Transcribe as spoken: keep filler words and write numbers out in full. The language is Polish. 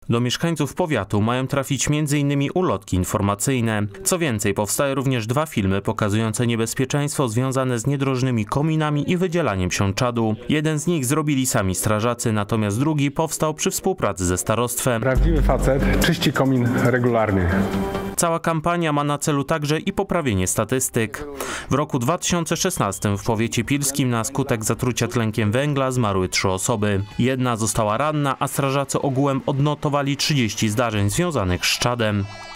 Do mieszkańców powiatu mają trafić między innymi ulotki informacyjne. Co więcej, powstały również dwa filmy pokazujące niebezpieczeństwo związane z niedrożnymi kominami i wydzielaniem się czadu. Jeden z nich zrobili sami strażacy, natomiast drugi powstał przy współpracy ze starostwem. Prawdziwy facet czyści komin regularnie. Cała kampania ma na celu także i poprawienie statystyk. W roku dwa tysiące szesnastym w powiecie pilskim na skutek zatrucia tlenkiem węgla zmarły trzy osoby. Jedna została ranna, a strażacy ogółem odnotowali trzydzieści zdarzeń związanych z czadem.